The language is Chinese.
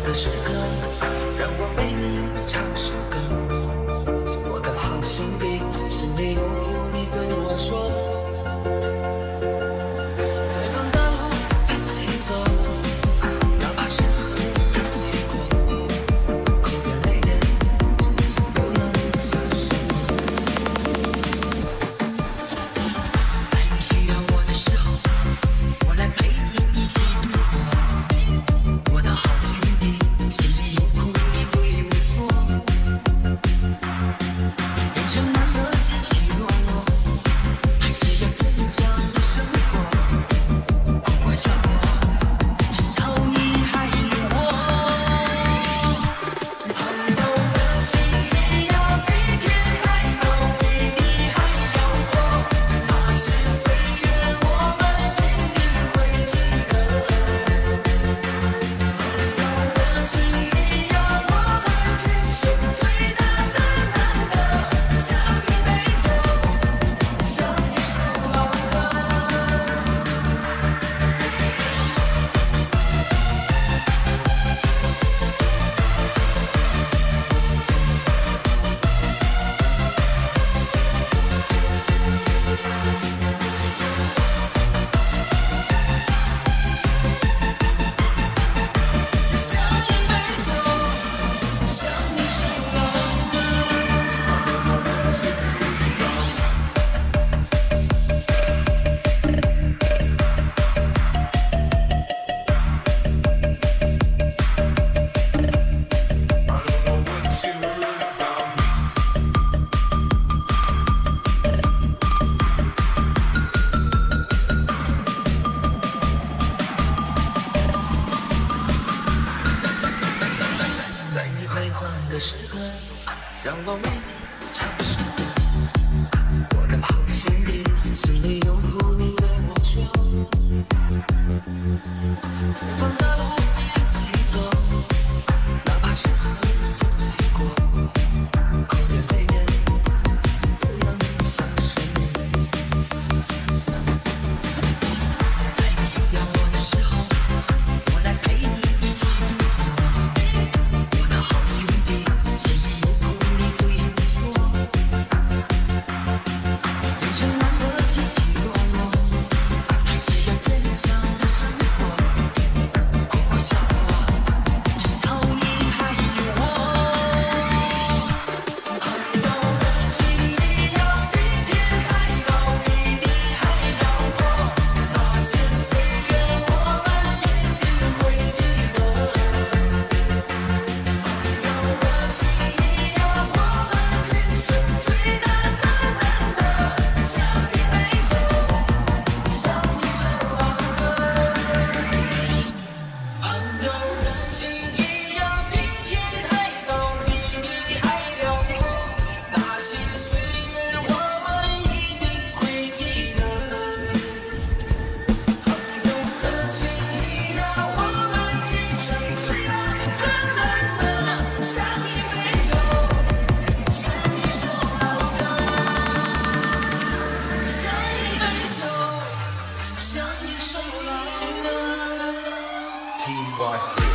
的时刻，让我为你唱首歌。我的好兄弟，心里有苦你对我说。采访的路一起走，哪怕是一起过，哭点泪点都能算什么。在你需要我的时候，我来陪你一起度过。我的好兄弟，心里有苦你对我说。人生难得起起落落，还是要坚强的生活。哭过笑过，至少你还有我。朋友的情谊要比天还高，比你还要多。那些岁月我们一定会记得。朋友的情谊要我们今生最大的难得，相依杯酒，相依守老的。相依杯酒，相依守老在你辉煌的时刻，让我为你唱首歌。我的好兄弟，心里有苦你对我说。前方的路一起走，哪怕是一起过，哭点泪点都能算什么。在你需要我的时候，我来陪你一起度过。我的好兄弟，心里有苦你对我说。人生难得起起落落，还是要坚强的生活。哭过笑过，至少你还有我。朋友的情谊要比天还高，比你还要多。那些岁月我们一定会记得。朋友的情谊要我们今生最大的难得，相依杯酒，相依守老的。朋友的情谊要比天还高，比你还辽阔。那些岁月我们一定会记得。朋友的情谊要我们今生最大的难得，相依杯酒，相依守老的。相依杯酒，相依守老的。 TY。